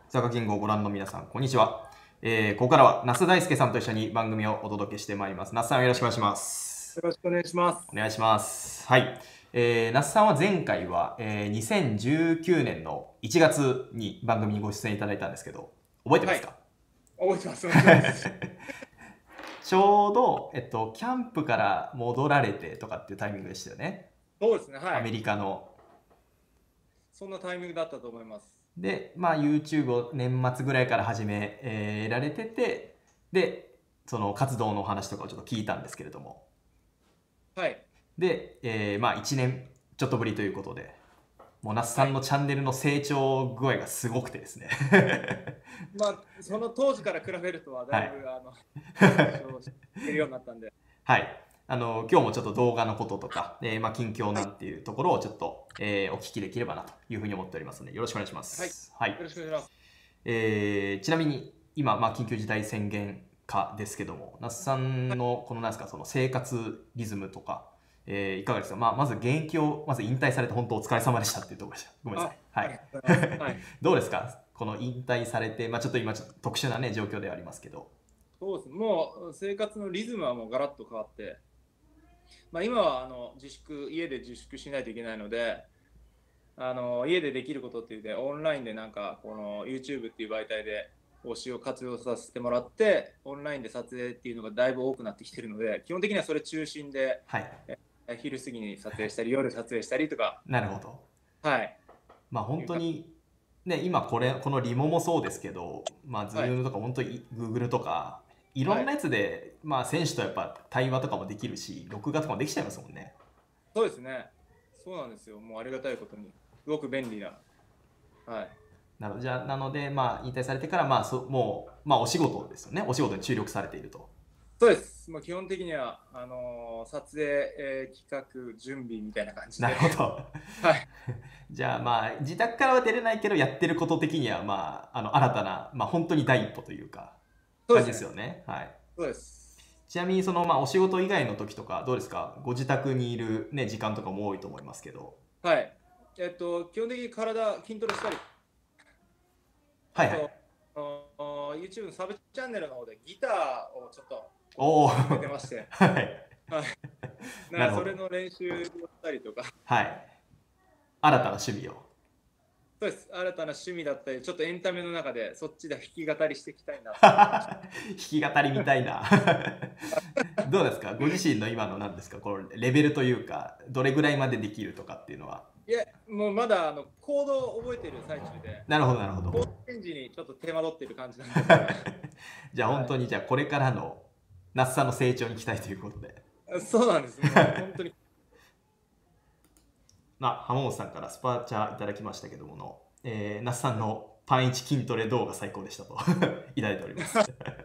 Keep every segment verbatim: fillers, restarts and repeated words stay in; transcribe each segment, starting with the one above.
佐賀金吾をご覧の皆さん、こんにちは。えー、ここからは那須大輔さんと一緒に番組をお届けしてまいります。那須さん、よろしくお願いします。 よろしくお願いします。 お願いします。はい。えー、那須さんは前回は、えー、にせんじゅうきゅうねんのいちがつに番組にご出演いただいたんですけど、覚えてますか？ はい、覚えてます。覚えてます。 ちょうど、えっと、キャンプから戻られてとかっていうタイミングでしたよね。 そうですね、はい。 アメリカの。 そんなタイミングだったと思います。 で、まあ、YouTube を年末ぐらいから始め、えーられてて、で、その活動のお話とかをちょっと聞いたんですけれども。 はい。 で、えーまあいちねんちょっとぶりということで、もう那須さはい。 んのチャンネルの成長具合がすごくてですね。 まあ、その当時から比べるとは、だはい。 いぶ、あの、成長してるようになったんで。 はい。あの、今日もちょっと動画のこととか、えーまあ、近況はい。 なんていうところをちょっと、えーお聞きできればなというふうに思っておりますので、よろしくお願いしまはい。よす。はい。 ろしくお願いします。 えーちなみに、今、まあ、緊急事態宣言下ですけども、那須さんはい。 の、このなんですか、その生活リズムとか、えーいかがですか？まあ、まず現役を、まず引退されて本当お疲れ様でしたっていうところでした。ごめんなさい。 あ、 はい。 ありがとうございます。はい。 どうですか？この引退されて、まあ、ちょっと今ちょっと特殊なね、状況ではありますけど。 そうですね。もう、生活のリズムはもうガラッと変わって、まあ、今は、あの、自粛、家で自粛しないといけないので、あの、家でできることっていうで、オンラインでなんか、この YouTube っていう媒体で、推しを活用させてもらって、オンラインで撮影っていうのがだいぶ多くなってきてるので、基本的にはそれ中心で、 はい。 え昼過ぎに撮影したり、夜撮影したりとか、 なるほど。 はい、 まあ、本いうか、 当に、ね、今これ、このリモもそうですけど、まあ、ズはい、 ームとか、本当に Google とか、いろはい、 んなやつで、まあ、選手とやっぱ対話とかもできるし、録画とかもできちゃいますもんね。 そうですね、そうなんですよ、もうありがたいことに、すごく便利な、はい、 なのじゃあなので、まあ、引退されてから、まあ、そもう、まあ、お仕事ですよね。お仕事に注力されていると。 そうです、もう基本的にはあのー撮影、えー企画、準備みたいな感じなるで、 ほど。 はい、 じゃあ、まあ、自宅からは出れないけど、やってること的には、まあ、あの、新たな、まあ、本当に第一歩というか、感じですそうですね、 よね。はい。 そうです。 ちなみに、その、まあ、お仕事以外の時とか、どうですか？ご自宅にいるね、時間とかも多いと思いますけど。 はい。えっと、基本的に体筋トレしたり、 はいはい。 あと、あの YouTube のサブチャンネルの方でギターをちょっとこおお。 う始めてまして、 はい。 はい。 なるほど。 なそれの練習をしたりとか、 はい。新たなはい。 趣味を。 そうです。新たな趣味だったり、ちょっとエンタメの中でそっちで弾き語りしていきたいなと思ってまして。 弾き語りみたいな。どうですか？ご自身の今の何ですか、このレベルというか、どれぐらいまでできるとかっていうのは。 いや、もうまだあのコードを覚えている最中で、 なるほど、なるほコードど。 チェンジにちょっと手間取っている感じなんで、まだ。 じゃあ本は当に、じゃあこれからの那須さんの成長に期待ということで。 い。そうなんです。もう本当に。 まあ、浜本さんからスパチャいただきましたけどもの、えー、那須さんのパンイチ筋トレ動画最高でしたといただいております。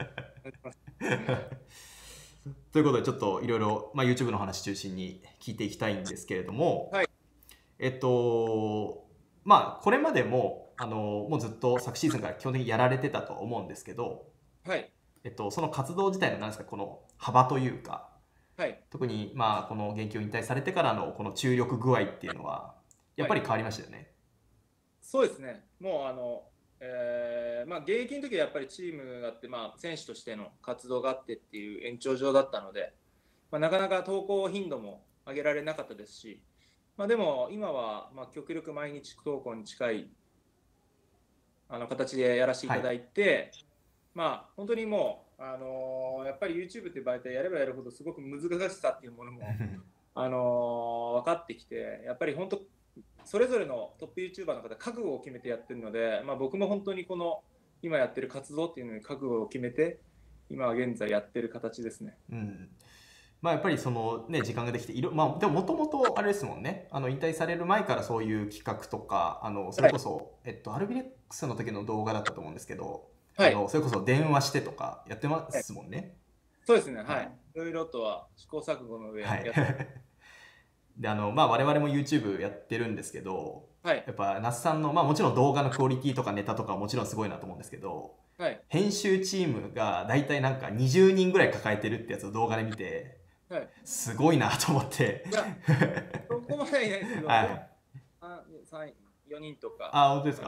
ということで、ちょっといろいろ、まあ、YouTube の話中心に聞いていきたいんですけれども、 はい。 えっと、まあ、これまでも、あの、もうずっと昨シーズンから基本的にやられてたと思うんですけど、 はい。 えっと、その活動自体の、なんですか、この幅というか、 はい。 特に、まあ、この現役を引退されてからのこの注力具合っていうのは、やっはい。 ぱり変わりましたよね。 そうですね。もうあの、えーまあ、現役の時はやっぱりチームがあって、まあ、選手としての活動があってっていう延長上だったので、まあ、なかなか投稿頻度も上げられなかったですし、まあ、でも今はまあ極力毎日投稿に近いあの形でやらせていはい。 ただいて、まあ、本当にもう、あのーやっぱり YouTube っていう媒体やればやるほどすごく難しさっていうものも、あのー分かってきて、やっぱり本当それぞれのトップ YouTuber の方覚悟を決めてやってるので、まあ、僕も本当にこの今やってる活動っていうのに覚悟を決めて今は現在やってる形ですね。 うん。まあやっぱりそのね、時間ができていろ、まあでももともとあれですもんね、あの引退される前からそういう企画とか、あのそれはい、 こそ、えっと、アルビレックスの時の動画だったと思うんですけど、あはいのそれこそ電話してとかやってまはい、 すもんね。 そうですね、 はい。 はい、いろいろとは試行錯誤のはい。 上やってます。 で、あの、まあ我々も YouTube やってるんですけど、 はい、 やっぱ那須さんの、まあもちろん動画のクオリティとかネタとかはもちろんすごいなと思うんですけど、 はい、 編集チームが大体なんかにじゅうにんぐらい抱えてるってやつを動画で見て、 はい。 すごいなと思っていや、そこまではいないですけど、でも、 はい。 あさん、よにんとか、 あ、 そん本当ですか？ な感じ。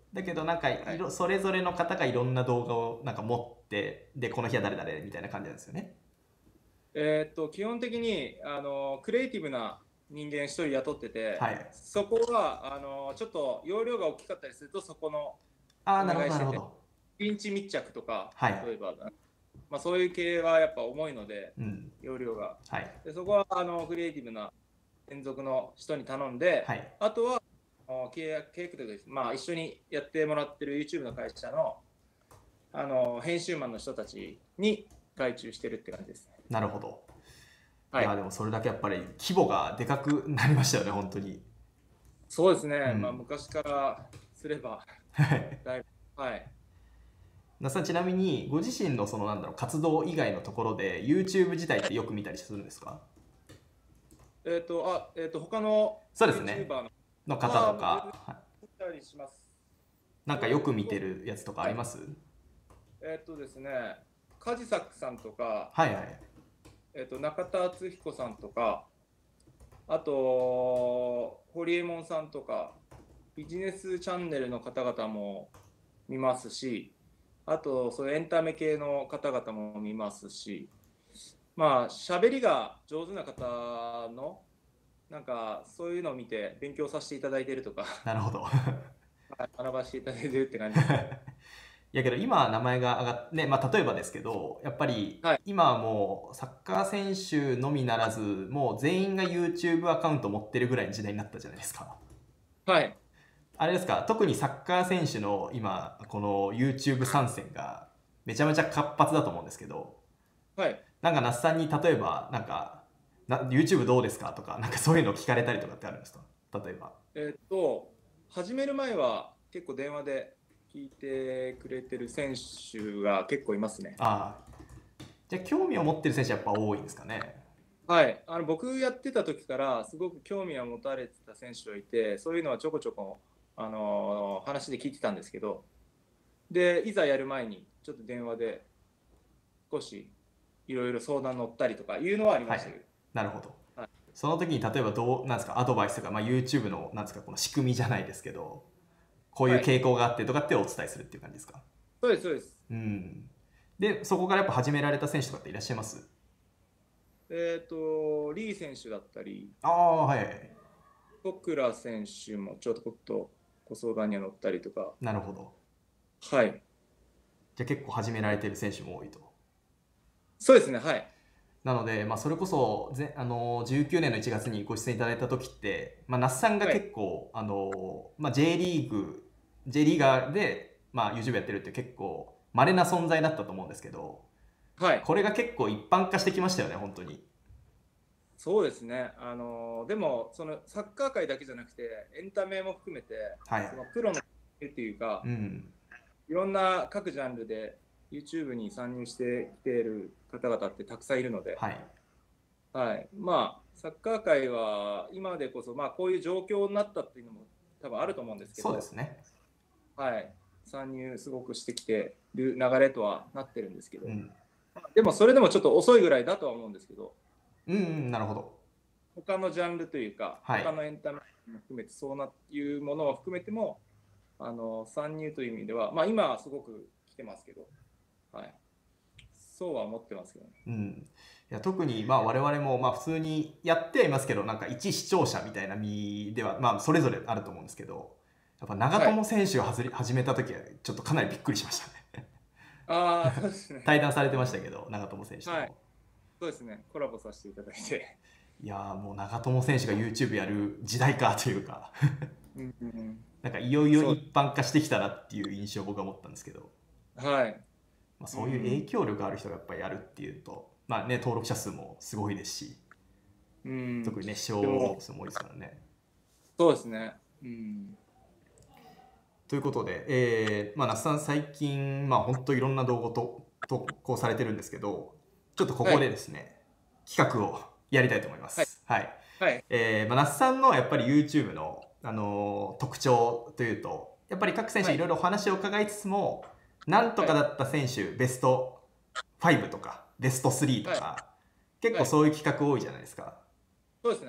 だけどなんかいろ、 はい、 それぞれの方がいろんな動画をなんか持って、でこの日は誰々みたいな感じなんですよね。 えーっと基本的にあのクリエイティブな人間一人雇ってて、 はい。 そこはあのちょっと容量が大きかったりするとそこのおああ、なるほ願いしてて、 どなるほど。 ピンチ密着とか、 はい。 例えば、まあ、そういう系はやっぱ重いので、 うん。 容量が。 はい。 でそこはあのクリエイティブな専属の人に頼んで、 はい。 あとはあの契約契約というかです、まあ、一緒にやってもらってる YouTube の会社の、あの編集マンの人たちに外注してるって感じですね。 なるほど。いや、 はい。 でもそれだけやっぱり規模がでかくなりましたよね、本当に。 そうですね。まあ、 うん。 昔からすれば、 はい。 だいぶ、はい。 那須さん、ちなみにご自身のそのなんだろう活動以外のところで YouTube 自体ってよく見たりするんですか？ えっ、と、あ、えっ、と、他のそうですね。 YouTuber の、 の方とまあ、もう全然か、はい、 見たりします。 なんかよく見てそれこるやつとかそ、はい。 あります？ えっ、とですね、カジサックさんとか、 はいはい。 えっ、と、中田敦彦さんとか、あと、ホリエモンさんとか、ビジネスチャンネルの方々も見ますし、あと、そういうエンタメ系の方々も見ますし、まあ、喋りが上手な方の、なんか、そういうのを見て勉強させていただいているとか、 なるほど。 学ばせていただいているって感じですね。 いやけど今名前が上がって、ね、まあ、例えばですけど、やっぱりはい。 今はもうサッカー選手のみならず、もう全員が YouTube アカウント持ってるぐらいの時代になったじゃないですか。 はい。 あれですか、特にサッカー選手の今、この YouTube 参戦がめちゃめちゃ活発だと思うんですけど、 はい。 なんか那須さんに例えば、なんか、な YouTube どうですかとか、なんかそういうの聞かれたりとかってあるんですか？例えば。 えっと、始める前は結構電話で聞いてくれてる選手が結構いますね。 ああ。じゃあ興味を持ってる選手やっぱ多いんですかね。 はい。あの、僕やってた時からすごく興味を持たれてた選手がいて、そういうのはちょこちょこ、あのー話で聞いてたんですけど、で、いざやる前にちょっと電話で少しいろいろ相談乗ったりとかいうのはありはい。 ましたけど、 なるほど。 はい。 その時に例えばどう、なんですか、アドバイスとか、まあ、YouTube の、なんですか、この仕組みじゃないですけど、こういうはい。 傾向があってとかってお伝えするっていう感じですか？ そうです、そうです。 うん。で、そこからやっぱ始められた選手とかっていらっしゃいます？ えっと、リー選手だったり、 ああ、はいはいはい。 徳倉選手もちょっとご相談には乗ったりとか、 なるほど。 はい。 じゃあ結構始められてる選手も多いと。 そうですね、はい。 なので、まあ、それこそぜ、あのじゅうきゅうねんのいちがつにご出演いただいた時って、まあ、那須さんがはい。 結構、あのまあ、J リーグ J リーガーで、まあ、YouTube やってるって結構稀な存在だったと思うんですけど、 はい。 これが結構一般化してきましたよね、本当に。 そうですね。あのでも、そのサッカー界だけじゃなくて、エンタメも含めて、 はい。 そのプロのっていうか、 うん。 いろんな各ジャンルで YouTube に参入してきている方々ってたくさんいるので、 はい。 はい。まあ、サッカー界は今でこそ、まあ、こういう状況になったっていうのも多分あると思うんですけど、 そうですね。 はい。参入すごくしてきてる流れとはなってるんですけど、 うん。 でもそれでもちょっと遅いぐらいだとは思うんですけど、 うん、うん、なるほど。 他のジャンルというか、 はい。 他のエンタメも含めて、そうないうものを含めても、あの参入という意味では、まあ、今はすごく来てますけど、はい、そうは思ってますけどね。 うん。いや特にまあ我々もまあ普通にやってはいますけど、なんか一視聴者みたいな身ではまあそれぞれあると思うんですけど、やっぱ長はい。 友選手をはずり始めた時はちょっとかなりびっくりしましたね。 ああ、そうですね。 対談されてましたけど、長友選手とはい。 も。 そうですね。コラボさせていただいて。 いやーもう長友選手が YouTube やる時代かというか、 うんうん、 なんかいよいよそう。 一般化してきたなっていう印象を僕は持ったんですけど、 はい。 まあ、そういう影うん。 響力ある人がやっぱりやるっていうと、まあね、登録者数もすごいですし、 うん。 特にね、視でも、 聴数も多いですからね。 そうですね。うん。 ということで、えーまあ、那須さん最近、まあ、本当いろんな動画と投稿されてるんですけど、ちょっとここではい。 ですね、企画をやりたいと思いまはい。 す。はい。 はい。 えーまあ、那須さんのやっぱり YouTube の、あのー特徴というと、やっぱり各選手はい。 いろいろお話を伺いつつも、なんとはい。 かだった選手、ベストファイブとか、ベストスリーとはい。 か、結構はい。 そういう企画多いじゃないですか。 そうですね。はい。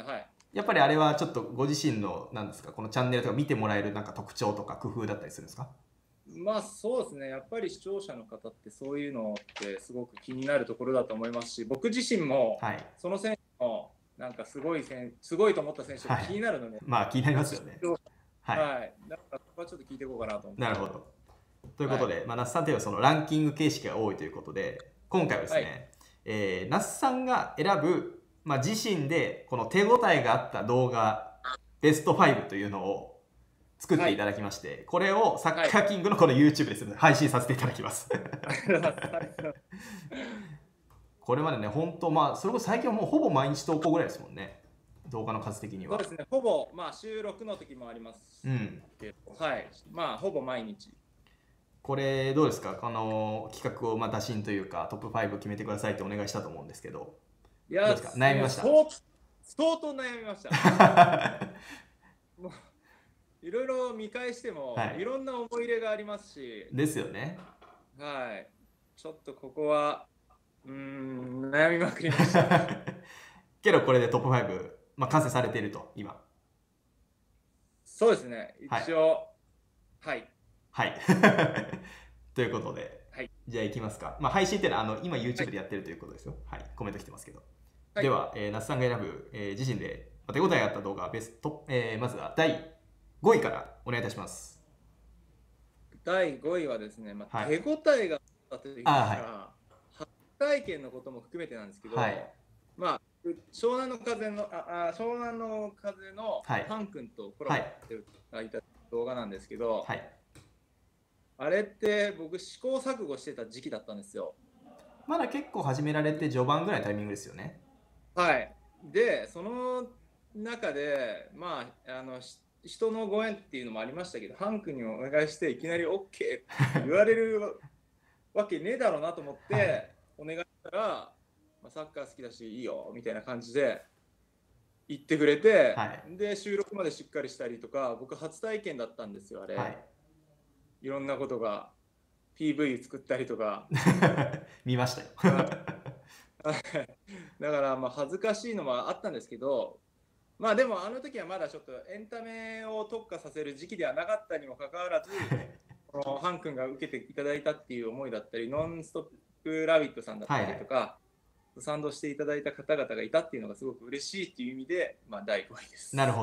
やっぱりあれはちょっとご自身のなんですか、このチャンネルとか見てもらえるなんか特徴とか工夫だったりするんですか？ まあそうですね、やっぱり視聴者の方ってそういうのってすごく気になるところだと思いますし、僕自身もはい。 その選手のなんかすごい選すごいと思った選手がはい。 気になるので、 まあ気になりますよね。はい。 はい、だからそこはちょっと聞いていこうかなと思って。 なるほど。というこはい。 とで、まあ、那須さんといえばそのランキング形式が多いということで、今回はですはい。 ね、えー、那須さんが選ぶ、まあ、自身でこの手応えがあった動画ベストファイブというのを作っていたはい。 だきまして、これをサッはい。 カーキングのこの YouTube ですね、配信させていただきます。 ありがとうございます。ありがとうございます。 これまでね、本当まあ、それこそ最近はもうほぼ毎日投稿ぐらいですもんね。動画の数的には。 そうですね、ほぼ、まあ、収録の時もありますうん。 けど、はい、まあ、ほぼ毎日。 これどうですか、この企画をまあ打診というかトップファイブ決めてくださいってお願いしたと思うんですけど、 いや、 どうですか、悩みもうました？ 相相当悩みました。もういろいろ見返しても、いはい。 ろんな思い入れがありますし、 ですよね。 はい、ちょっとここは、うーん、悩みまくりました。 けどこれでトップファイブ、まあ、完成されていると、今。 そうですね、 はい。 一応、はい、 はい。ということで、 はい、 じゃあいきますか。まあ、配信っていうのはあの今は YouTube い、 でやってるということですよ。はい。コメント来てますけど。 はい。 では、えー、那須さんが選ぶ、えー自身でまあ手応えがあった動画、ベスト、えーまずはだいごいからお願いいたします。 だいごいはですね、まあ、 はい。 手応えがあったというああ、はい。 か、初体験のことも含めてなんですけど、 はい。 まあ、湘南の風の、あ、あ湘南の風のはい。 ハン君とコラはい。 ボしていただいた動画なんですけど、 はい。 あれって僕試行錯誤してた時期だったんですよ。 まだ結構始められて序盤ぐらいのタイミングですよね。 はい。で、その中で、まあ、あの、し人のご縁っていうのもありましたけど、ハン君にお願いしていきなり OK って言われるわけねえだろうなと思っはい。 て、お願いしたら、まあ、サッカー好きだしいいよみたいな感じで言ってくれて、 はい。 で、収録までしっかりしたりとか、僕初体験だったんですよ、あれ。 はい。 いろんなことが、ピーブイ 作ったりとか。 見ましたよ。 はい。だから、まあ、恥ずかしいのもあったんですけど、まあでもあの時はまだちょっとエンタメを特化させる時期ではなかったにもかかわらず、このハン君が受けていただいたっていう思いだったり、ノンストップラビットさんだったはいはい。 りとか、賛同していただいた方々がいたっていうのがすごく嬉しいっていう意味で、まあ、だいごいです。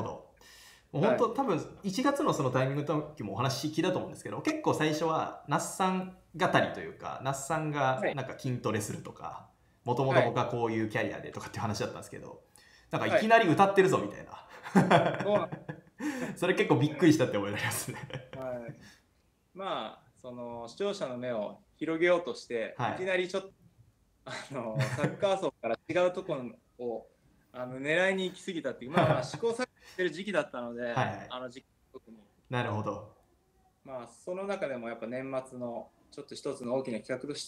なるほど。もう本はい。 当多分いちがつのそのタイミングの時もお話聞いたと思うんですけど、結構最初は那須さん語りというか、那須さんはい。 がなんか筋トレするとか、もともとはい。 僕はこういうキャリアでとかっていう話だったんですけど、なんかいはい。 きなり歌ってるぞみたいな。 そうなんそれ結構びっくりしたって思いになりますね。 はい。まあ、その視聴者の目を広げようとして、いきはい。 なりちょっと、あの、サッカー層から違うところを、あの、狙いに行き過ぎたっていう、まあまあ、試行錯誤してる時期だったので、 はいはい。 あの時期特に。 なるほど。 まあ、その中でもやっぱ年末のちょっと一つの大きな企画として、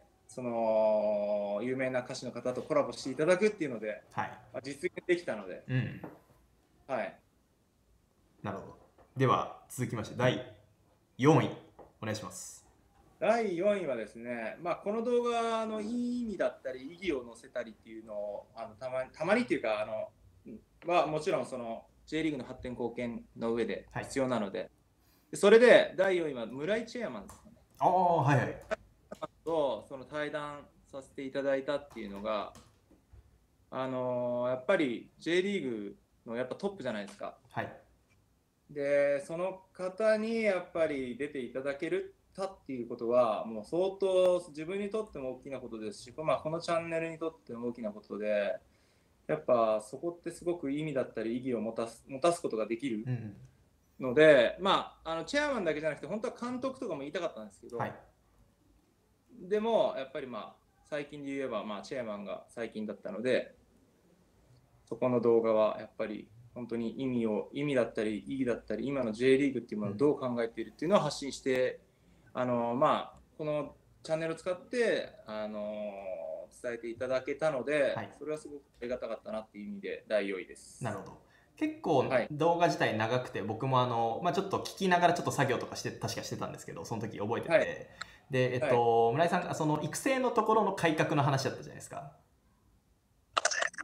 その有名な歌手の方とコラボしていただくっていうので、 はい。 まあ、実現できたので、 うん。 はい。 なるほど。では続きましてだいよんいお願いします。 だいよんいはですね、まあ、この動画のいい意味だったり、意義を載せたりっていうのを、あのたまに、たまにっていうか、あの、はもちろんその J リーグの発展貢献の上ではい。 必要なので、それでだいよんいは村井チェアマンですかね。 ああ、はいはい。 とその対談させていただいたっていうのが、あのーやっぱり J リーグのやっぱトップじゃないですか。 はい。 で、その方にやっぱり出ていただけるたっていうことは、もう相当自分にとっても大きなことですし、まあ、このチャンネルにとっても大きなことで、やっぱそこってすごく意味だったり意義を持たす持たすことができるうんうん。 ので、まあ、あのチェアマンだけじゃなくて、本当は監督とかも言いたかったんですけど、 はい。 でもやっぱりまあ、最近で言えば、まあ、チェアマンが最近だったので、そこの動画はやっぱり本当に意味を意味だったり意義だったり今の J リーグっていうものをどう考えているっていうのを発信して、あのまあこのチャンネルを使ってあの伝えていただけたので、 はい。 それはすごくありがたかったなっていう意味でだいよんいです。 なるほど。結構はい。 動画自体長くて、僕もあの、まあ、ちょっと聞きながらちょっと作業とかして確かしてたんですけど、その時覚えてはい。 て、で、えっはい。 と、村井さんがその育成のところの改革の話だったじゃないですか。 はい。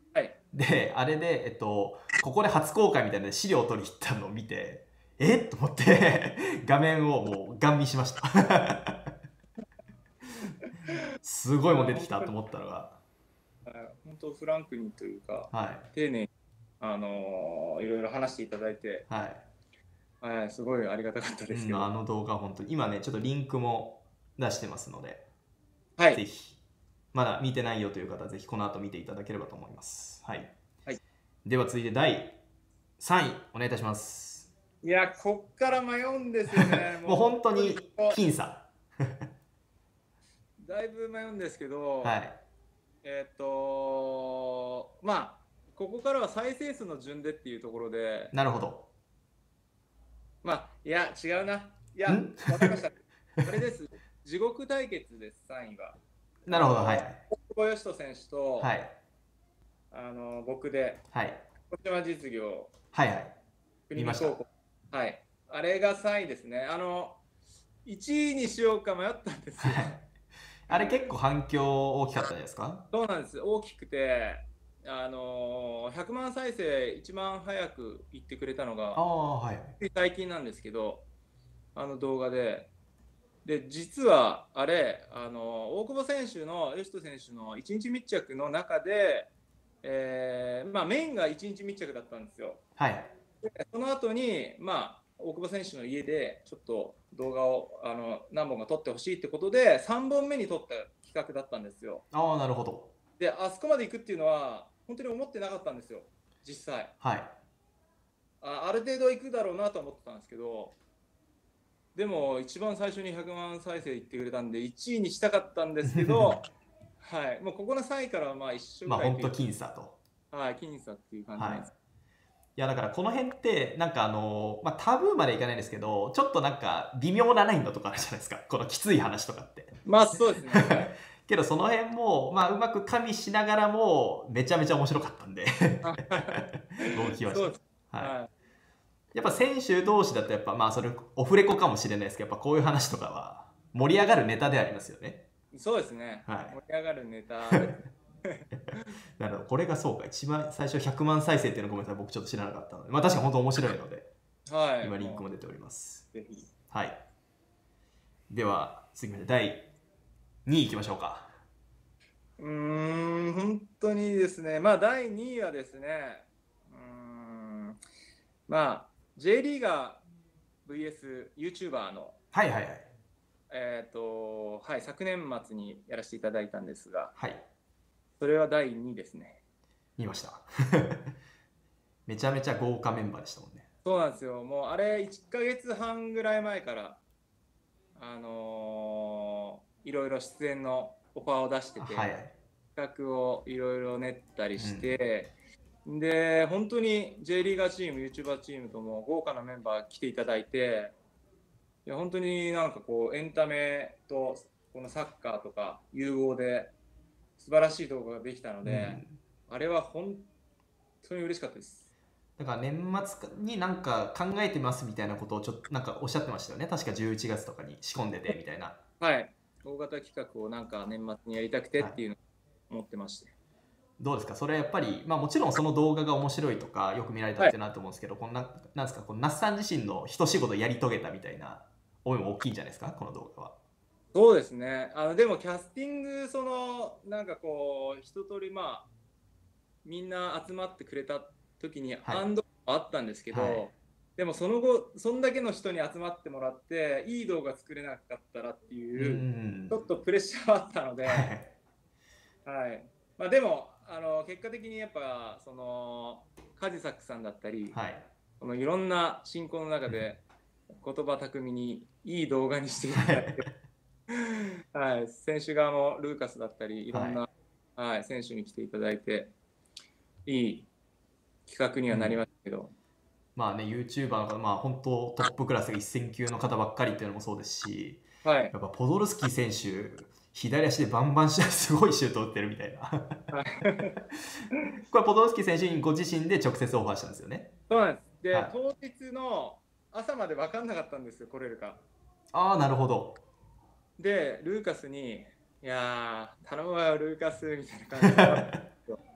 で、あれで、えっと、ここで初公開みたいな資料を取りに行ったのを見て、えっと思って画面をもうガン見しましたすごいもん出てきたと思ったのが、 本当フランクにというか、 はい、 丁寧に、あのーいろいろ話していただいて、 はい、 はい、すごいありがたかったうん、 ですけど、 あの動画本当に今ねちょっとリンクも出してますので、 はい、 ぜひまだ見てないよという方はぜひこの後見ていただければと思います。はい、 はい、 では続いてだいさんいお願いいたします。 いや、こっから迷うんですよね。 もう本当にもう僅差だいぶ迷うんですけど、 はい、 えーっと、まあ、ここからは再生数の順でっていうところで、 なるほど。 まあ、いや、違うな。いや、 んわかりました。あれです。地獄対決です、さんいは。 なるほど、はい、 あの大久保嘉人選手と、 はい、 あの僕で、 はい、 こちら実業、 はい、はい、見ました。 国見高校。はい。あれがさんいですね。あの、いちいにしようか迷ったんですよ。 はい、あれ結構反響大きかったじゃないですか。 そうなんです。大きくて、あのひゃくまん再生一番早く言ってくれたのが、 ああ、はい、 最近なんですけど、あの動画で、で、実はあれ、あの大久保選手の、吉人選手のいちにち密着の中で、えーまあ、メインがいちにち密着だったんですよ。 はい、 でその後に、まあ、大久保選手の家でちょっと動画をあの何本か撮ってほしいってことでさんぼんめに撮った企画だったんですよ。 ああ、なるほど。 で、あそこまで行くっていうのは本当に思ってなかったんですよ、実際。 はい、 あ、ある程度行くだろうなと思ってたんですけど、でも一番最初にひゃくまん再生いってくれたんでいちいにしたかったんですけど、はい、もうここのさんいからはまあ一緒まあ本当ぐらいという、 僅差と。 はい、僅差っていう感じはい。 なんです。 いやだからこの辺ってなんかあの、まあ、タブーまでいかないんですけど、ちょっとなんか微妙なラインのとこあるじゃないですか、このきつい話とかってまあそうですね、はい。 けどその辺も、まあ、うまく加味しながらもめちゃめちゃ面白かったんで僕聞きました。 そうです。 はい、 はやっぱ選手同士だとやっぱまあそれオフレコかもしれないですけど、やっぱこういう話とかは盛り上がるネタでありますよね。 い。そうですね。 はい。 盛り上がるネタです。 なるほど、これがそうか、一番最初ひゃくまん再生っていうのごめんなさい、僕ちょっと知らなかったので、まあ確かに本当面白いのではい。 今リンクもも出ております。 うぜひ。 はい、では次までだいにいいきましょうか。 うーん、本当にですね。まあだいにいはですね。うーん。まあ J リーガー ブイエス YouTuber のはいはいはい。 えっ、とはい昨年末にやらせていただいたんですが、 はい。 それはだいにですね。 見ましためちゃめちゃ豪華メンバーでしたもんね。 そうなんですよ。もうあれいっかげつはんぐらい前からあのーいろいろ出演のオファーを出してて、 はいはい。 企画をいろいろ練ったりうしん、 て、で本当に J リーガーチーム YouTuber チームとも豪華なメンバー来ていただいて、いや本当になんかこうエンタメとこのサッカーとか融合で素晴らしい動画ができたので、 うん、 あれは本当に嬉しかったです。 だから年末になんか考えてますみたいなことをちょっとなんかおっしゃってましたよね、確かじゅういちがつとかに仕込んでてみたいな。 はい、大型企画をなんか年末にやりたくてはい、 っていうのを思ってまして。 どうですかそれやっぱり、まあ、もちろんその動画が面白いとかよく見られたはい、 ってなると思うんですけど、こんななんですか、この那須さん自身の一仕事やり遂げたみたいな思いも大きいんじゃないですか、この動画は。 そうですね。あのでもキャスティングそのなんかこう一通りまあみんな集まってくれた時にはい安堵もあったんですけはい。 ど、でもその後そんだけの人に集まってもらっていい動画作れなかったらってういうん。 ちょっとプレッシャーはあったので、 はい。 はい。まあでもあの結果的にやっぱそのカジサックさんだったり、 はい。 このいろんな進行の中で言葉巧みにいい動画にしていただいて、 はい。 はい、選手側もルーカスだったりいろはい。 んな、はい、選手に来ていただいていい企画にはなりうん。 ましたけど、 まあね、YouTuber の方、まあ本当トップクラスが一線級の方ばっかりっていうのもそうですし、 はい、 やっぱポドルスキー選手、左足でバンバンシュート、すごいシュート打ってるみたいな。 はい、 これポドルスキー選手にご自身で直接オファーしたんですよね。 そうなんです。で、 はい。 当日の朝まで分かんなかったんですよ、来れるか。 ああ、なるほど。 で、ルーカスに、いやー、頼むわよ、ルーカスみたいな感じで、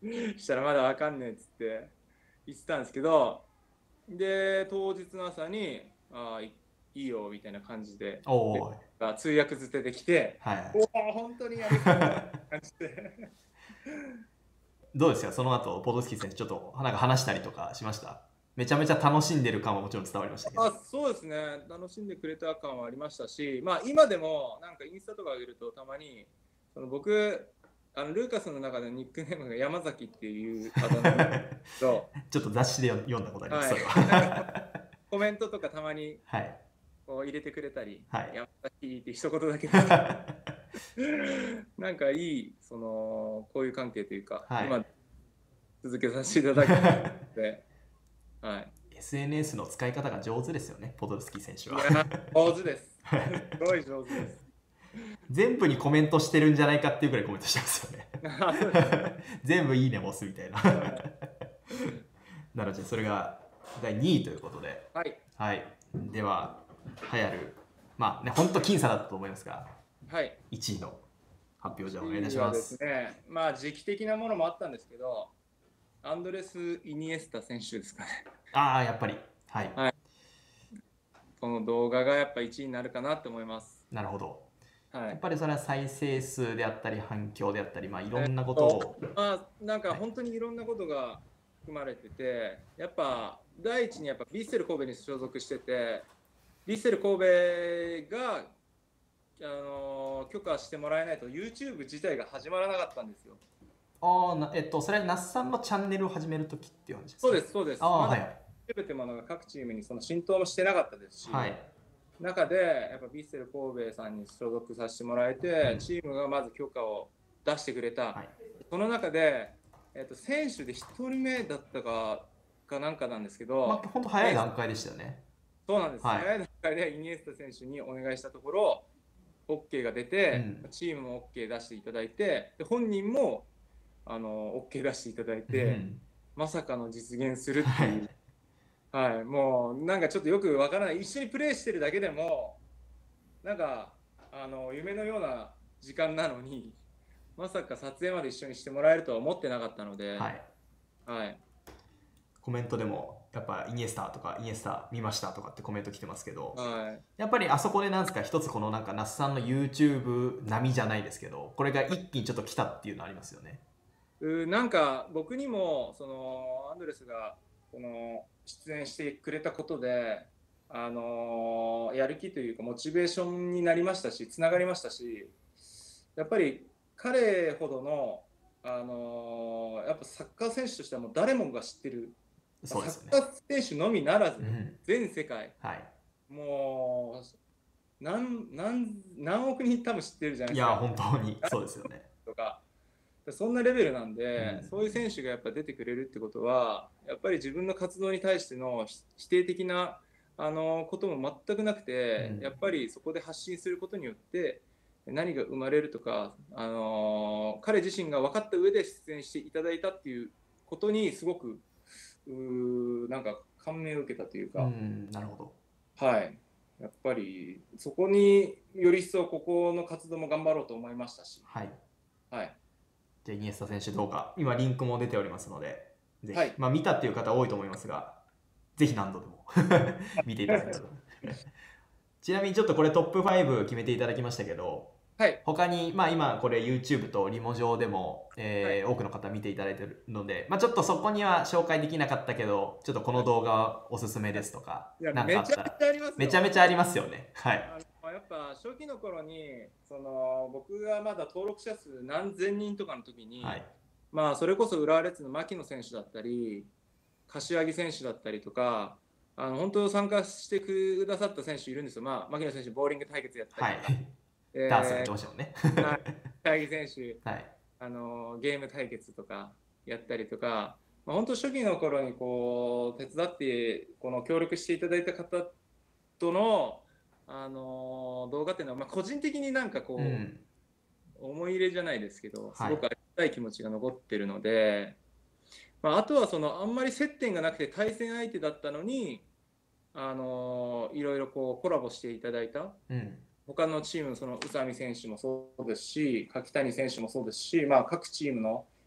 したらまだわかんねえっつって言ってたんですけど、で当日の朝にああいいよみたいな感じで、 おお、 で通訳づてできて、 はい。 おお本当にありがとうみたいな感じでどうですか、その後、ポドスキー選手、ちょっとなんか話したりとかしました？めちゃめちゃ楽しんでる感はもちろん伝わりましたけど。 あそうですね、楽しんでくれた感はありましたし、まあ、今でもなんかインスタとか上げるとたまにその僕あのルーカスの中でニックネームが山崎っていうあだ名なんですけどちょっと雑誌で読んだことあります、 はい、 それは。 コメントとかたまにはい。 こう入れてくれたり、 はい。 山崎って一言だけですけどなんかいいそのこういう関係というか、 はい、 今続けさせていただきて、はい、 エスエヌエス の使い方が上手ですよね、ポドルスキー選手は。 いや上手です。すごい上手です。 全部にコメントしてるんじゃないかっていうくらいコメントしてますよね。全部いいねも押すみたいな。なのでそれがだいにいということで、 はい、 はい、では流行る、まあね、本当僅差だったと思いますが、 はい、 いちいの発表じゃあお願いいたします。 ですね、まあ時期的なものもあったんですけど、アンドレス・イニエスタ選手ですかね。 ああ、やっぱり、はい、 はい、この動画がやっぱいちいになるかなと思います。 なるほど。 はい、 やっぱりそれは再生数であったり反響であったり、まあ、いろんなこえっとを、 とまあ、なんか本当にいろんなことが含まれてて、やっぱ第一にやっぱヴィッセル神戸に所属してて、ヴィッセル神戸があの許可してもらえないと YouTube 自体が始まらなかったんですよ。 ああ、えっと、それは那須さんのチャンネルを始めるときっていう話ですか？ そうですそうです。 ああ、 まだはい。 YouTube ってものが各チームにその浸透もしてなかったですし、 はい。 中でやっぱヴィッセル神戸さんに所属させてもらえて、チームがまず許可を出してくれた。 はい。 その中で、えっと、選手でひとりめだったかかなんかなんですけど、 まあ、本当早い段階でしたよね。 そうなんです、 はい。 早い段階でイニエスタ選手にお願いしたところ OK が出うて、 ん。 チームも OK 出していただいて、で本人もあの OK 出していただいうて、 ん。 まさかの実現するってはいう、 い。 はい、もうなんかちょっとよくわからない、一緒にプレーしてるだけでもなんかあの夢のような時間なのに、まさか撮影まで一緒にしてもらえるとは思ってなかったので、 はい。 はい、 コメントでも、やっぱイニエスタとかイニエスタ見ましたとかってコメント来てますけど、 はい、 やっぱりあそこでなんですか、一つこのなんか那須さんの YouTube 並みじゃないですけど、これが一気にちょっと来たっていうのありますよね。 うなんか僕にもそのアンドレスがこの出演してくれたことで、あのやる気というかモチベーションになりましたし、つながりましたし、やっぱり彼ほどの、あのやっぱサッカー選手としてはもう誰もが知ってる、 そうですよね。 サッカー選手のみならず、 うん。 全世界、 はい。 もう何何何億人多分知ってるじゃないですか。 いや、本当にそうですよね。 とかそんなレベルなんで、 うん。 そういう選手がやっぱ出てくれるってことは、やっぱり自分の活動に対しての否定的なあのことも全くなくて、 うん、 やっぱりそこで発信することによって何が生まれるとか、あの彼自身が分かった上で出演していただいたっていうことにすごくうなんか感銘を受けたといううか、 ん、なるほど。 はい、やっぱりそこにより一層ここの活動も頑張ろうと思いましたし、 はい。 はい、 じゃあイニエスタ選手動画、今リンクも出ておりますので、ぜひ、 はい、 まあ見たっていう方多いと思いますが、ぜひ何度でも見ていただけたらと。ちなみにちょっとこれトップご決めていただきましたけど、 はい、 他に、まあ今これ YouTube とリモ上でも、えーはい、 多くの方見ていただいてるので、まあちょっとそこには紹介できなかったけど、ちょっとこの動画おすすめですとか、 いや、 なんかあったら、 めちゃめちゃありますよ。 めちゃめちゃありますよね。はい。 あのやっぱ初期の頃にその僕がまだ登録者数何千人とかの時に、 はい。 まあそれこそ浦和レッズの牧野選手だったり柏木選手だったりとか、あの本当参加してくださった選手いるんですよ。まあ牧野選手ボーリング対決やったりとか、 はい。 えダンスやってましたもんね。 ーはい、柏木選手はい。 あのゲーム対決とかやったりとか、まあ、本当初期の頃にこう手伝ってこの協力していただいた方との、あの動画っていうのは、まあ、個人的になんかこう、 うん。 思い入れじゃないですけど、すはい。 ごくありがたい気持ちが残ってるので、まあ、あとはそのあんまり接点がなくて対戦相手だったのに、あのいろいろこうコラボしていただいたうん。 他のチーム、その宇佐美選手もそうですし、柿谷選手もそうですし、まあ、各チームの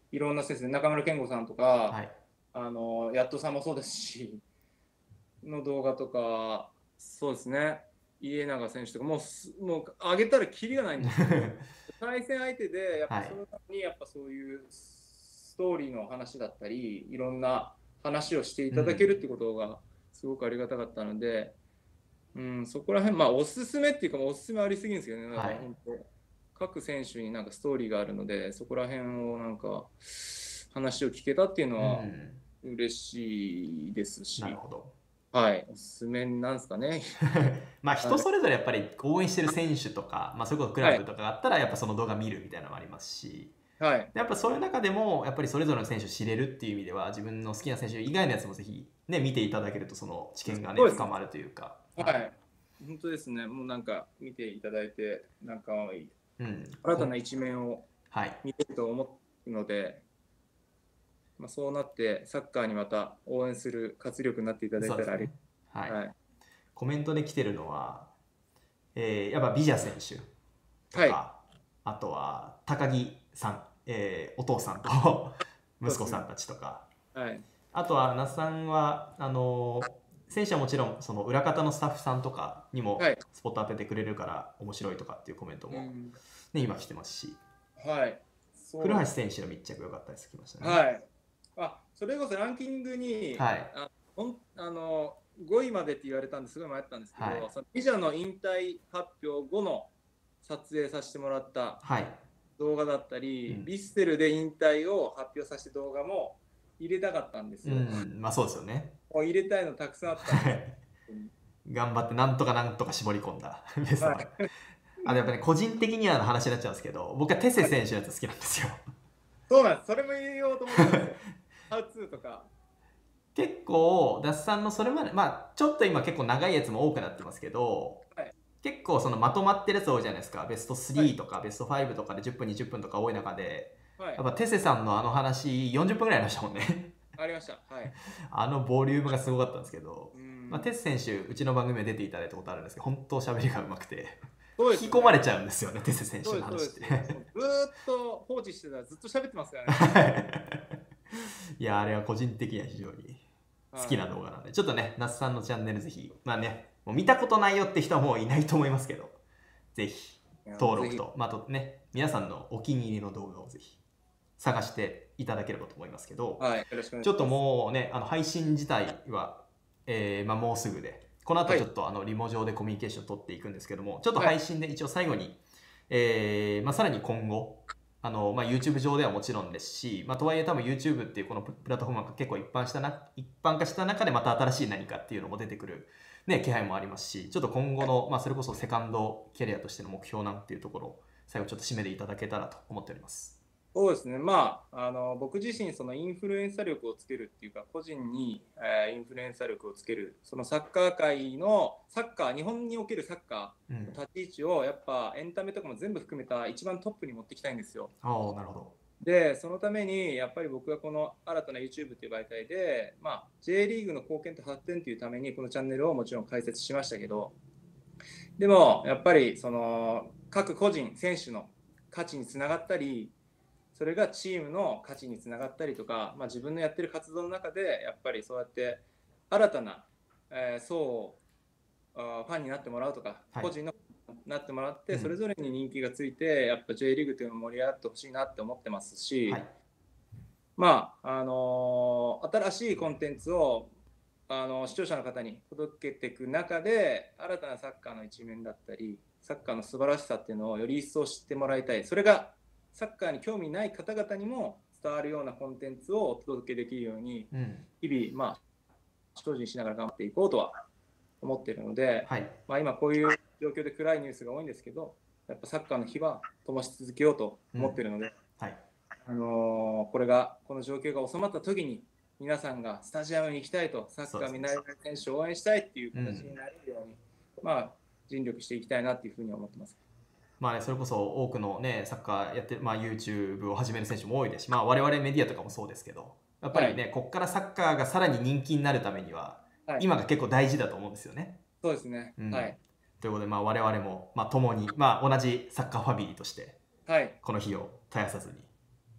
いろんな先生、中村健吾さんとか、 はい、 あのやっとさんもそうですし、の動画とか、そうですね、家永選手とか、もう、もう上げたらキリがないんですよ。対戦相手で、やっぱそのために、やっぱそういうストーリーの話だったり、いろんな話をしていただけるってことが、すごくありがたかったので、うん、そこら辺、まあ、おすすめっていうか、おすすめありすぎるんですけどね、だから本当、はい、各選手になんかストーリーがあるので、そこら辺をなんか、話を聞けたっていうのは嬉しいですし、 なるほど。 はい、おすすめなんですかね。 まあ人それぞれやっぱり応援してる選手とか、まあ、それこそクラブとかがあったらやっぱその動画見るみたいなのもありますし、 はい、 やっぱそういう中でもやっぱりそれぞれの選手を知れるっていう意味では自分の好きな選手以外のやつもぜひ、ね、見ていただけるとその知見がね深まるというか、 はい、はい、本当ですね。もうなんか見ていただいてなんか、うん、新たな一面を見てると思うので、はい、まあ、そうなってサッカーにまた応援する活力になっていただいたらあり、 ね、はいはい、コメントで来てるのは、えー、やっぱビジャ選手とか、はい、あとは高木さん、えー、お父さんと息子さんたちとか、 はい、 あとは那須さんはあの選手はもちろんその裏方のスタッフさんとかにもスポット当ててくれるから面白いとかっていうコメントも、ね、うん、今来てますし、はい、古橋選手の密着良かったです、来ましたね。 はい、あ、それこそランキングに、はい、ああのごいまでって言われたんですごい迷ったんですけど、はい、そのビジャの引退発表後の撮影させてもらった動画だったり、はい、うん、ヴィッセルで引退を発表させた動画も入れたかったんですよ。 うん、まあそうですよね。 もう入れたいのたくさんあったんで頑張ってなんとかなんとか絞り込んだベスト。はい、あでやっぱね個人的にはの話になっちゃうんですけど、僕はテセ選手のやつ好きなんですよ。 そうなんです。それも言おうと思ったんですよ。ハウツーとか。 結構ダッサンのそれまで、まあちょっと今結構長いやつも多くなってますけど、はい、結構そのまとまってるやつ多いじゃないですか。ベストスリーとかベストファイブとかでじゅっぷんにじゅっぷんとか多い中で、はい、やっぱテセさんのあの話よんじゅっぷんぐらいありましたもんね。 ありました。はい。 あのボリュームがすごかったんですけど、まあ、テス選手うちの番組で出ていただいたことあるんですけど、本当喋りがうまくて、そうですね、引き込まれちゃうんですよね、テス選手の話って。ずーっと放置してたらずっと喋ってますからね。 いや、あれは個人的には非常に好きな動画なので、はい、ちょっとね、那須さんのチャンネルぜひ、まあね、もう見たことないよって人はもういないと思いますけど、ぜひ登録と、まあ、あとね、皆さんのお気に入りの動画をぜひ探していただければと思いますけど、はい、よろしくお願いします。ちょっともうね、あの配信自体は、えーまあ、もうすぐで、この後ちょっと、はい、あのリモ上でコミュニケーション取っていくんですけども、ちょっと配信で一応最後に、はい、えーまあ、さらに今後、あのまあ、YouTube 上ではもちろんですし、まあ、とはいえ多分 YouTube っていうこのプラットフォームが結構一般したな一般化した中でまた新しい何かっていうのも出てくる、ね、気配もありますし、ちょっと今後の、まあ、それこそセカンドキャリアとしての目標なんていうところを最後ちょっと締めていただけたらと思っております。 そうですね、まあ、あの僕自身そのインフルエンサ力をつけるっていうか、個人に、えー、インフルエンサ力をつける、そのサッカー界のサッカー日本におけるサッカーの立ち位置をやっぱエンタメとかも全部含めた一番トップに持っていきたいんですよ。 ああ、なるほど。 でそのためにやっぱり僕はこの新たな YouTube という媒体で、まあ、J リーグの貢献と発展というためにこのチャンネルをもちろん開設しましたけど、でもやっぱりその各個人選手の価値につながったり、それがチームの価値につながったりとか、まあ、自分のやってる活動の中でやっぱりそうやって新たな、えー、層をファンになってもらうとか、はい、個人のなってもらって、それぞれに人気がついて、うん、やっぱ J リーグというのを盛り上がってほしいなって思ってますし、はい、まああのー、新しいコンテンツを、あのー、視聴者の方に届けていく中で新たなサッカーの一面だったりサッカーの素晴らしさっていうのをより一層知ってもらいたい。それがサッカーに興味ない方々にも伝わるようなコンテンツをお届けできるように、うん、日々、まあ、精進しながら頑張っていこうとは思っているので、はい、まあ、今こういう状況で暗いニュースが多いんですけど、やっぱサッカーの火は灯し続けようと思っているので、うん、はい、あのー、これがこの状況が収まった時に皆さんがスタジアムに行きたいと、サッカー見慣れた選手を応援したいっていう形になれるように、うん、まあ、尽力していきたいなっていうふうに思ってます。 まあね、それこそ多くの、ね、サッカーやって、まあ、YouTube を始める選手も多いですし、まあ、我々メディアとかもそうですけど、やっぱりね、はい、ここからサッカーがさらに人気になるためには、はい、今が結構大事だと思うんですよね。 そうですね、うん、はい、 ということで、まあ、我々も、まあ、共に、まあ、同じサッカーファミリーとして、はい、この日を絶やさずに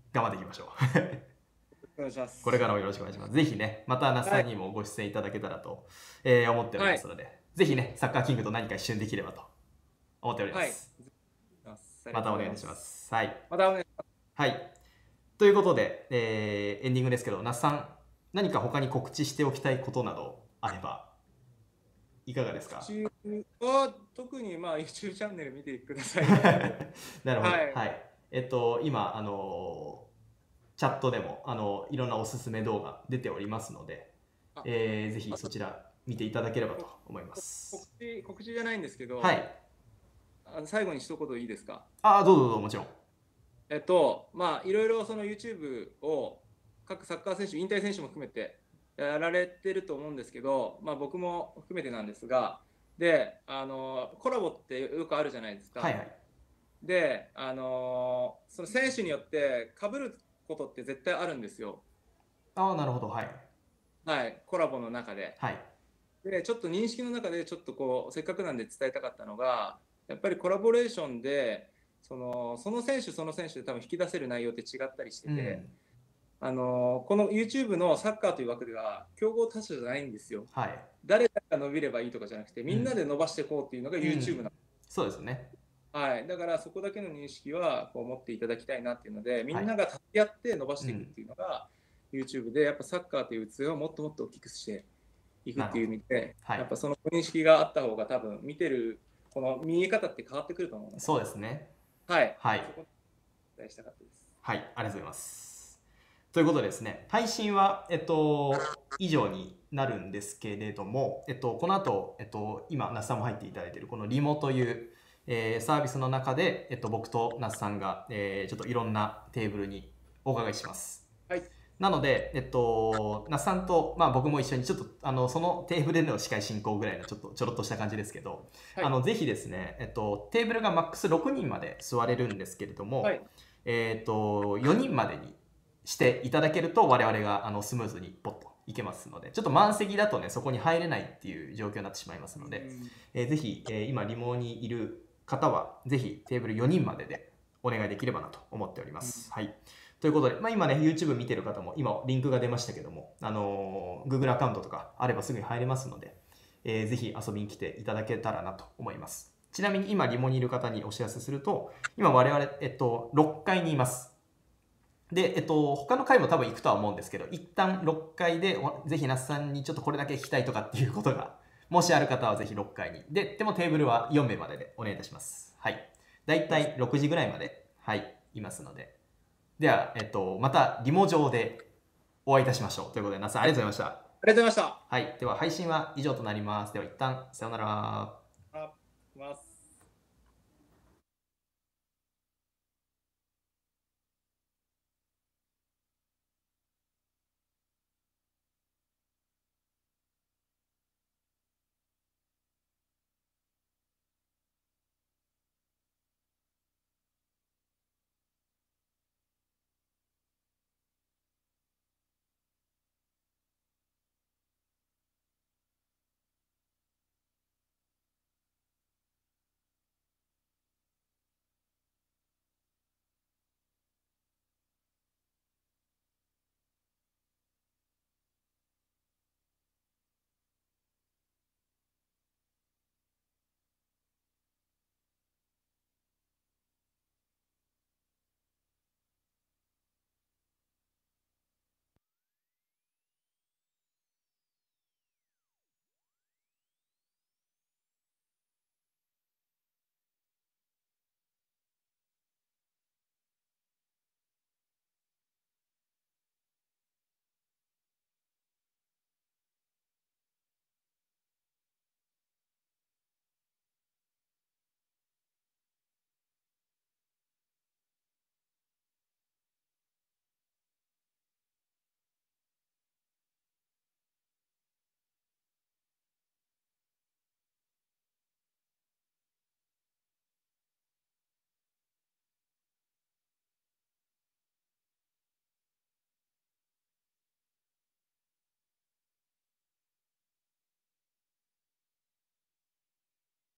頑張っていきましょう。 お願いします。 これからもよろしくお願いします。ぜひね、また那須さんにもご出演いただけたらと、えー思っておりますので、はい、ぜひね、サッカーキングと何か一緒にできればと思っております。はい、またお願いします。はい。 またお願いします。 はい。ということで、えー、エンディングですけど、那須さん、何か他に告知しておきたいことなどあれば、いかがですか？ は特にまあ YouTube チャンネル見てください。 なるほど。はい。はい、えっと、今、あのー、チャットでもあのいろんなおすすめ動画出ておりますので、えー、ぜひそちら見ていただければと思います。 告知、告知じゃないんですけど、 はい、 あの最後に一言いいですか？ あ、どうぞどうぞ、もちろん。 えっとまあいろいろその YouTube を各サッカー選手、引退選手も含めてやられてると思うんですけど、まあ、僕も含めてなんですが、であのコラボってよくあるじゃないですか。 はいはい、 であのその選手によって被ることって絶対あるんですよ。 ああ、なるほど。はい、 はい、コラボの中で。 はい、 でちょっと認識の中でちょっとこうせっかくなんで伝えたかったのが、やっぱりコラボレーションでそのその選手その選手で多分引き出せる内容って違ったりしてて、うん、あのこの YouTube のサッカーという枠では競合他社じゃないんですよ。 はい、 誰が伸びればいいとかじゃなくて、みんなで伸ばしていこうっていうのが YouTube なの、うんうん、 そうですね。 はい、だからそこだけの認識はこう持っていただきたいなっていうので、みんなが助け合って伸ばしていくっていうのが、はい、YouTube でやっぱサッカーという器をもっともっと大きくしていくっていう意味で、はい、やっぱその認識があった方が多分見てるこの見え方って変わってくると思うので。 そうですね。 はい、 はい、 そこ期待したかったです。 はい、ありがとうございます。ということでですね、配信はえっと以上になるんですけれども、えっとこの後えっと今那須さんも入っていただいているこのリモというえー、サービスの中で、えっと、僕と那須さんが、えー、ちょっといろんなテーブルにお伺いします。 はい、 なので、えっと、那須さんと、まあ、僕も一緒にちょっとあのそのテーブルでの司会進行ぐらいのちょっとちょろっとした感じですけど、はい、あのぜひですね、えっと、テーブルがマックスろくにんまで座れるんですけれども、はい、えっとよにんまでにしていただけると我々があのスムーズにポッといけますので、ちょっと満席だとねそこに入れないっていう状況になってしまいますので、えー、ぜひ、えー、今リモにいる方はぜひテーブルよにんまででお願いできればなと思っております。はい、ということで、まあ、今ね YouTube 見てる方も今リンクが出ましたけども、あのー、Google アカウントとかあればすぐに入れますので、えー、ぜひ遊びに来ていただけたらなと思います。ちなみに今リモにいる方にお知らせすると、今我々、えっと、ろっかいにいます。で、えっと、他の回も多分行くとは思うんですけど、一旦ろっかいでぜひ那須さんにちょっとこれだけ聞きたいとかっていうことがもしある方はぜひろっかいに。で、でもテーブルはよんめいまででお願いいたします。はい。だいたいろくじぐらいまで、はい、いますので。では、えっと、またリモ上でお会いいたしましょう。ということで、那須さんありがとうございました。 ありがとうございました。 はい。では、配信は以上となります。では、一旦、さようなら。 あ、ます。